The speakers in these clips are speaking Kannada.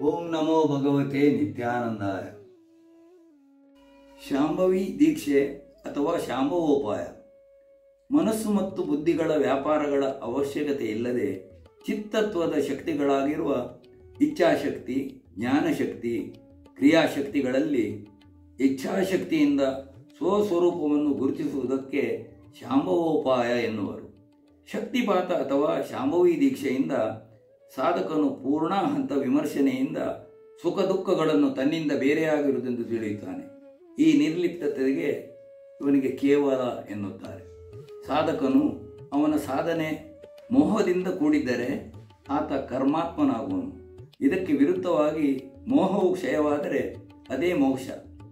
ಓಂ ನಮೋ ಭಗವತೆ ನಿತ್ಯಾನಂದಾಯ. ಶಾಂಭವಿ ದೀಕ್ಷೆ ಅಥವಾ ಶಾಂಭವೋಪಾಯ. ಮನಸ್ಸು ಮತ್ತು ಬುದ್ಧಿಗಳ ವ್ಯಾಪಾರಗಳ ಅವಶ್ಯಕತೆ ಇಲ್ಲದೆ ಚಿತ್ತತ್ವದ ಶಕ್ತಿಗಳಾಗಿರುವ ಇಚ್ಛಾಶಕ್ತಿ, ಜ್ಞಾನಶಕ್ತಿ, ಕ್ರಿಯಾಶಕ್ತಿಗಳಲ್ಲಿ ಇಚ್ಛಾಶಕ್ತಿಯಿಂದ ಸ್ವಸ್ವರೂಪವನ್ನು ಗುರುತಿಸುವುದಕ್ಕೆ ಶಾಂಭವೋಪಾಯ ಎನ್ನುವರು. ಶಕ್ತಿಪಾತ ಅಥವಾ ಶಾಂಭವಿ ದೀಕ್ಷೆಯಿಂದ ಸಾಧಕನು ಪೂರ್ಣ ಹಂತ ವಿಮರ್ಶನೆಯಿಂದ ಸುಖ ದುಃಖಗಳನ್ನು ತನ್ನಿಂದ ಬೇರೆಯಾಗಿರುವುದೆಂದು ತಿಳಿಯುತ್ತಾನೆ. ಈ ನಿರ್ಲಿಪ್ತತೆಗೆ ಇವನಿಗೆ ಕೇವಲ ಎನ್ನುತ್ತಾರೆ. ಸಾಧಕನು ಅವನ ಸಾಧನೆ ಮೋಹದಿಂದ ಕೂಡಿದ್ದರೆ ಆತ ಕರ್ಮಾತ್ಮನಾಗುವನು. ಇದಕ್ಕೆ ವಿರುದ್ಧವಾಗಿ ಮೋಹವು ಕ್ಷಯವಾದರೆ ಅದೇ ಮೋಕ್ಷ.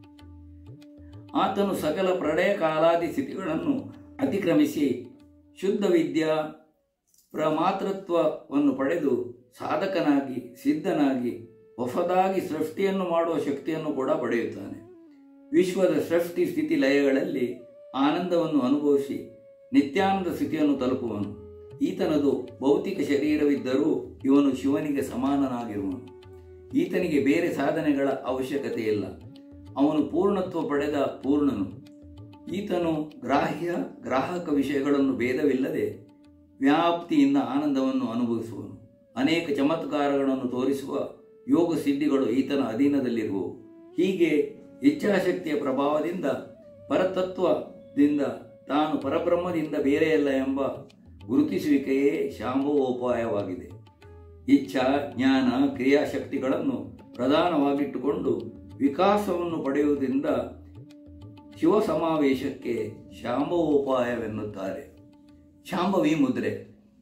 ಆತನು ಸಕಲ ಪ್ರಳಯ ಕಾಲಾದಿ ಸ್ಥಿತಿಗಳನ್ನು ಅತಿಕ್ರಮಿಸಿ ಶುದ್ಧ ವಿದ್ಯಾ ಪ್ರಮಾತೃತ್ವವನ್ನು ಪಡೆದು ಸಾಧಕನಾಗಿ ಸಿದ್ಧನಾಗಿ ಹೊಸದಾಗಿ ಸೃಷ್ಟಿಯನ್ನು ಮಾಡುವ ಶಕ್ತಿಯನ್ನು ಕೂಡ ಪಡೆಯುತ್ತಾನೆ. ವಿಶ್ವದ ಸೃಷ್ಟಿ ಸ್ಥಿತಿ ಲಯಗಳಲ್ಲಿ ಆನಂದವನ್ನು ಅನುಭವಿಸಿ ನಿತ್ಯಾನಂದ ಸ್ಥಿತಿಯನ್ನು ತಲುಪುವನು. ಈತನದು ಭೌತಿಕ ಶರೀರವಿದ್ದರೂ ಇವನು ಶಿವನಿಗೆ ಸಮಾನನಾಗಿರುವನು. ಈತನಿಗೆ ಬೇರೆ ಸಾಧನೆಗಳ ಅವಶ್ಯಕತೆ ಇಲ್ಲ. ಅವನು ಪೂರ್ಣತ್ವ ಪಡೆದ ಪೂರ್ಣನು. ಈತನು ಗ್ರಾಹ್ಯ ಗ್ರಾಹಕ ವಿಷಯಗಳನ್ನು ಭೇದವಿಲ್ಲದೆ ವ್ಯಾಪ್ತಿಯಿಂದ ಆನಂದವನ್ನು ಅನುಭವಿಸುವನು. ಅನೇಕ ಚಮತ್ಕಾರಗಳನ್ನು ತೋರಿಸುವ ಯೋಗ ಸಿದ್ಧಿಗಳು ಈತನ ಅಧೀನದಲ್ಲಿರುವವು. ಹೀಗೆ ಇಚ್ಛಾಶಕ್ತಿಯ ಪ್ರಭಾವದಿಂದ ಪರತತ್ವದಿಂದ ತಾನು ಪರಬ್ರಹ್ಮದಿಂದ ಬೇರೆಯಲ್ಲ ಎಂಬ ಗುರುತಿಸುವಿಕೆಯೇ ಶಾಂಭವೋಪಾಯವಾಗಿದೆ. ಇಚ್ಛಾ, ಜ್ಞಾನ, ಕ್ರಿಯಾಶಕ್ತಿಗಳನ್ನು ಪ್ರಧಾನವಾಗಿಟ್ಟುಕೊಂಡು ವಿಕಾಸವನ್ನು ಪಡೆಯುವುದರಿಂದ ಶಿವ ಸಮಾವೇಶಕ್ಕೆ ಶಾಂಭವೋಪಾಯವೆನ್ನುತ್ತಾರೆ. ಶಾಂಭವಿ ಮುದ್ರೆ.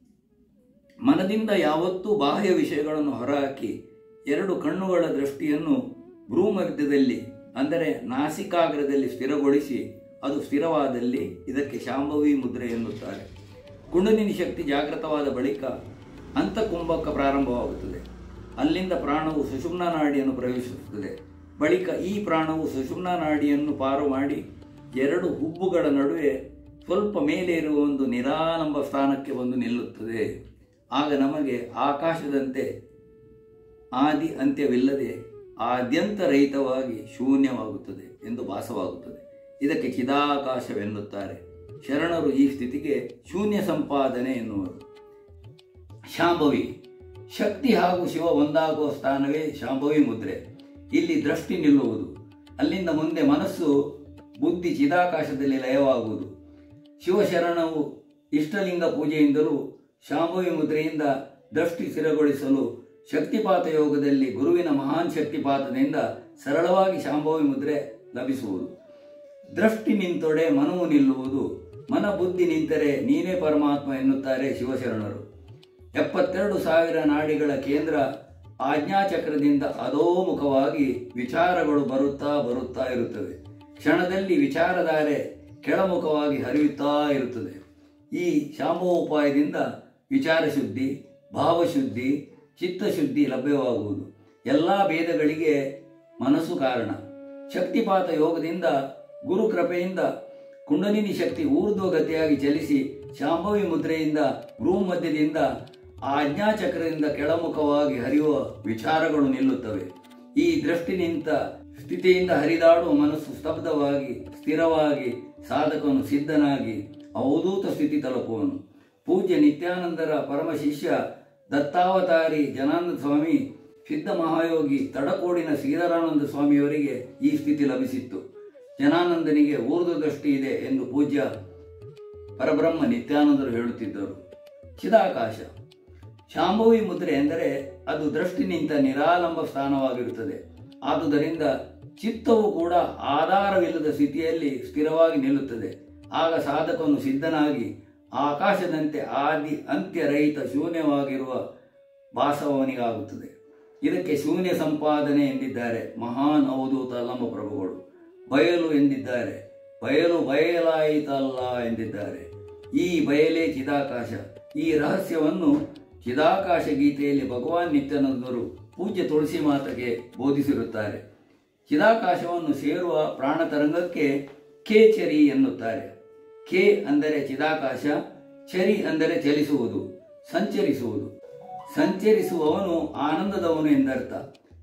ಮನದಿಂದ ಯಾವತ್ತೂ ಬಾಹ್ಯ ವಿಷಯಗಳನ್ನು ಹೊರಹಾಕಿ ಎರಡು ಕಣ್ಣುಗಳ ದೃಷ್ಟಿಯನ್ನು ಭ್ರೂಮಧ್ಯದಲ್ಲಿ ಅಂದರೆ ನಾಸಿಕಾಗ್ರದಲ್ಲಿ ಸ್ಥಿರಗೊಳಿಸಿ ಅದು ಸ್ಥಿರವಾದಲ್ಲಿ ಇದಕ್ಕೆ ಶಾಂಭವಿ ಮುದ್ರೆ ಎನ್ನುತ್ತಾರೆ. ಕುಂಡಲಿನಿ ಶಕ್ತಿ ಜಾಗೃತವಾದ ಬಳಿಕ ಅಂತಃಕುಂಭಕ ಪ್ರಾರಂಭವಾಗುತ್ತದೆ. ಅಲ್ಲಿಂದ ಪ್ರಾಣವು ಸುಷುಮ್ನಾ ನಾಡಿಯನ್ನು ಪ್ರವೇಶಿಸುತ್ತದೆ. ಬಳಿಕ ಈ ಪ್ರಾಣವು ಸುಷುಮ್ನಾ ನಾಡಿಯನ್ನು ಪಾರು ಮಾಡಿ ಎರಡು ಹುಬ್ಬುಗಳ ನಡುವೆ ಸ್ವಲ್ಪ ಮೇಲೆ ಇರುವ ಒಂದು ನಿರಾಲಂಬ ಸ್ಥಾನಕ್ಕೆ ಬಂದು ನಿಲ್ಲುತ್ತದೆ. ಆಗ ನಮಗೆ ಆಕಾಶದಂತೆ ಆದಿ ಅಂತ್ಯವಿಲ್ಲದೆ ಆದ್ಯಂತರಹಿತವಾಗಿ ಶೂನ್ಯವಾಗುತ್ತದೆ ಎಂದು ಭಾಸವಾಗುತ್ತದೆ. ಇದಕ್ಕೆ ಚಿದಾಕಾಶವೆನ್ನುತ್ತಾರೆ. ಶರಣರು ಈ ಸ್ಥಿತಿಗೆ ಶೂನ್ಯ ಸಂಪಾದನೆ ಎನ್ನುವರು. ಶಾಂಭವಿ ಶಕ್ತಿ ಹಾಗೂ ಶಿವ ಒಂದಾಗುವ ಸ್ಥಾನವೇ ಶಾಂಭವಿ ಮುದ್ರೆ. ಇಲ್ಲಿ ದೃಷ್ಟಿ ನಿಲ್ಲುವುದು. ಅಲ್ಲಿಂದ ಮುಂದೆ ಮನಸ್ಸು ಬುದ್ಧಿ ಚಿದಾಕಾಶದಲ್ಲಿ ಲಯವಾಗುವುದು. ಶಿವಶರಣವು ಇಷ್ಟಲಿಂಗ ಪೂಜೆಯಿಂದಲೂ ಶಾಂಭವಿ ಮುದ್ರೆಯಿಂದ ದೃಷ್ಟಿ ಸ್ಥಿರಗೊಳಿಸಲು ಶಕ್ತಿಪಾತ ಯೋಗದಲ್ಲಿ ಗುರುವಿನ ಮಹಾನ್ ಶಕ್ತಿಪಾತದಿಂದ ಸರಳವಾಗಿ ಶಾಂಭವಿ ಮುದ್ರೆ ಲಭಿಸುವುದು. ದೃಷ್ಟಿ ನಿಂತೊಡೆ ಮನವು ನಿಲ್ಲುವುದು. ಮನ ಬುದ್ಧಿ ನಿಂತರೆ ನೀನೇ ಪರಮಾತ್ಮ ಎನ್ನುತ್ತಾರೆ ಶಿವಶರಣರು. 72,000 ನಾಡಿಗಳ ಕೇಂದ್ರ ಆಜ್ಞಾಚಕ್ರದಿಂದ ಅಧೋಮುಖವಾಗಿ ವಿಚಾರಗಳು ಬರುತ್ತಾ ಇರುತ್ತವೆ. ಕ್ಷಣದಲ್ಲಿ ವಿಚಾರಧಾರೆ ಕೆಳಮುಖವಾಗಿ ಹರಿಯುತ್ತಾ ಇರುತ್ತದೆ. ಈ ಶಾಂಭವೋಪಾಯದಿಂದ ವಿಚಾರಶುದ್ಧಿ, ಭಾವಶುದ್ಧಿ, ಚಿತ್ತಶುದ್ಧಿ ಲಭ್ಯವಾಗುವುದು. ಎಲ್ಲ ಭೇದಗಳಿಗೆ ಮನಸ್ಸು ಕಾರಣ. ಶಕ್ತಿಪಾತ ಯೋಗದಿಂದ ಗುರು ಕೃಪೆಯಿಂದ ಕುಂಡಲಿನಿ ಶಕ್ತಿ ಊರ್ಧ್ವಗತಿಯಾಗಿ ಚಲಿಸಿ ಶಾಂಭವಿ ಮುದ್ರೆಯಿಂದ ಭ್ರೂಮಧ್ಯದಿಂದ ಆಜ್ಞಾಚಕ್ರದಿಂದ ಕೆಳಮುಖವಾಗಿ ಹರಿಯುವ ವಿಚಾರಗಳು ನಿಲ್ಲುತ್ತವೆ. ಈ ದೃಷ್ಟಿ ನಿಂತ ಸ್ಥಿತಿಯಿಂದ ಹರಿದಾಡುವ ಮನಸ್ಸು ಸ್ತಬ್ಧವಾಗಿ ಸ್ಥಿರವಾಗಿ ಸಾಧಕನು ಸಿದ್ಧನಾಗಿ ಅವಧೂತ ಸ್ಥಿತಿ ತಲುಪುವನು. ಪೂಜ್ಯ ನಿತ್ಯಾನಂದರ ಪರಮ ಶಿಷ್ಯ ದತ್ತಾವತಾರಿ ಜನಾನಂದ ಸ್ವಾಮಿ, ಸಿದ್ಧ ಮಹಾಯೋಗಿ ತಡಕೋಡಿನ ಶ್ರೀಧರಾನಂದ ಸ್ವಾಮಿಯವರಿಗೆ ಈ ಸ್ಥಿತಿ ಲಭಿಸಿತ್ತು. ಜನಾನಂದನಿಗೆ ಊರ್ಧ್ವ ದೃಷ್ಟಿ ಇದೆ ಎಂದು ಪೂಜ್ಯ ಪರಬ್ರಹ್ಮ ನಿತ್ಯಾನಂದರು ಹೇಳುತ್ತಿದ್ದರು. ಚಿದಾಕಾಶ ಶಾಂಭವಿ ಮುದ್ರೆ ಎಂದರೆ ಅದು ದೃಷ್ಟಿ ನಿಂತ ನಿರಾಲಂಬ ಸ್ಥಾನವಾಗಿರುತ್ತದೆ. ಆದುದರಿಂದ ಚಿತ್ತವು ಕೂಡ ಆಧಾರವಿಲ್ಲದ ಸ್ಥಿತಿಯಲ್ಲಿ ಸ್ಥಿರವಾಗಿ ನಿಲ್ಲುತ್ತದೆ. ಆಗ ಸಾಧಕನು ಸಿದ್ಧನಾಗಿ ಆಕಾಶದಂತೆ ಆದಿ ಅಂತ್ಯರಹಿತ ಶೂನ್ಯವಾಗಿರುವ ಭಾಸವನಿಗಾಗುತ್ತದೆ. ಇದಕ್ಕೆ ಶೂನ್ಯ ಸಂಪಾದನೆ ಎಂದಿದ್ದಾರೆ ಮಹಾನ್ ಅವಧೂತ ಅಲ್ಲಮ ಪ್ರಭುಗಳು. ಬಯಲು ಎಂದಿದ್ದಾರೆ, ಬಯಲು ಬಯಲಾಯಿತಲ್ಲ ಎಂದಿದ್ದಾರೆ. ಈ ಬಯಲೇ ಚಿದಾಕಾಶ. ಈ ರಹಸ್ಯವನ್ನು ಚಿದಾಕಾಶ ಗೀತೆಯಲ್ಲಿ ಭಗವಾನ್ ನಿತ್ಯಾನಂದರು ಪೂಜ್ಯ ತುಳಸಿ ಮಾತೆಗೆ ಬೋಧಿಸಿರುತ್ತಾರೆ. ಚಿದಾಕಾಶವನ್ನು ಸೇರುವ ಪ್ರಾಣತರಂಗಕ್ಕೆ ಕೇಚರಿ ಎನ್ನುತ್ತಾರೆ. ಕೆ ಅಂದರೆ ಚಿದಾಕಾಶ, ಚರಿ ಅಂದರೆ ಚಲಿಸುವುದು, ಸಂಚರಿಸುವುದು. ಸಂಚರಿಸುವವನು ಆನಂದದವನು ಎಂದರ್ಥ.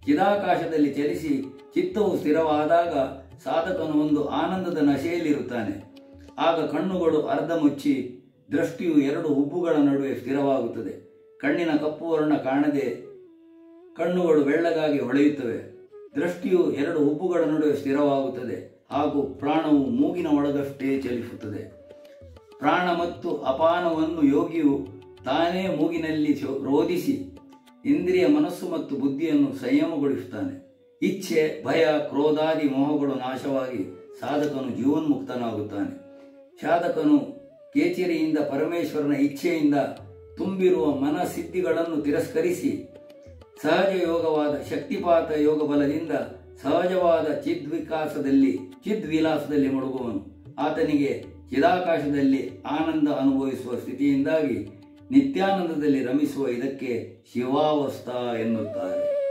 ಚಿದಾಕಾಶದಲ್ಲಿ ಚಲಿಸಿ ಚಿತ್ತವು ಸ್ಥಿರವಾದಾಗ ಸಾಧಕನು ಒಂದು ಆನಂದದ ನಶೆಯಲ್ಲಿರುತ್ತಾನೆ. ಆಗ ಕಣ್ಣುಗಳು ಅರ್ಧ ಮುಚ್ಚಿ ದೃಷ್ಟಿಯು ಎರಡು ಹುಬ್ಬುಗಳ ನಡುವೆ ಸ್ಥಿರವಾಗುತ್ತದೆ. ಕಣ್ಣಿನ ಕಪ್ಪು ವರ್ಣ ಕಾಣದೆ ಕಣ್ಣುಗಳು ಬೆಳ್ಳಗಾಗಿ ಹೊಳೆಯುತ್ತವೆ. ದೃಷ್ಟಿಯು ಎರಡು ಹುಬ್ಬುಗಳ ನಡುವೆ ಸ್ಥಿರವಾಗುತ್ತದೆ ಹಾಗೂ ಪ್ರಾಣವು ಮೂಗಿನ ಒಳಗಷ್ಟೇ ಚಲಿಸುತ್ತದೆ. ಪ್ರಾಣ ಮತ್ತು ಅಪಾನವನ್ನು ಯೋಗಿಯು ತಾನೇ ಮೂಗಿನಲ್ಲಿ ರೋಧಿಸಿ ಇಂದ್ರಿಯ ಮನಸ್ಸು ಮತ್ತು ಬುದ್ಧಿಯನ್ನು ಸಂಯಮಗೊಳಿಸುತ್ತಾನೆ. ಇಚ್ಛೆ, ಭಯ, ಕ್ರೋಧಾದಿ ಮೋಹಗಳು ನಾಶವಾಗಿ ಸಾಧಕನು ಜೀವನ್ಮುಕ್ತನಾಗುತ್ತಾನೆ. ಸಾಧಕನು ಕೇಚರಿಯಿಂದ ಪರಮೇಶ್ವರನ ಇಚ್ಛೆಯಿಂದ ತುಂಬಿರುವ ಮನಸಿದ್ಧಿಗಳನ್ನು ತಿರಸ್ಕರಿಸಿ ಸಹಜ ಯೋಗವಾದ ಶಕ್ತಿಪಾತ ಯೋಗ ಬಲದಿಂದ ಸಹಜವಾದ ಚಿದ್ವಿಲಾಸದಲ್ಲಿ ಮುಳುಗುವನು. ಆತನಿಗೆ ಚಿದಾಕಾಶದಲ್ಲಿ ಆನಂದ ಅನುಭವಿಸುವ ಸ್ಥಿತಿಯಿಂದಾಗಿ ನಿತ್ಯಾನಂದದಲ್ಲಿ ರಮಿಸುವ ಇದಕ್ಕೆ ಶಿವಾವಸ್ಥಾ ಎನ್ನುತ್ತಾರೆ.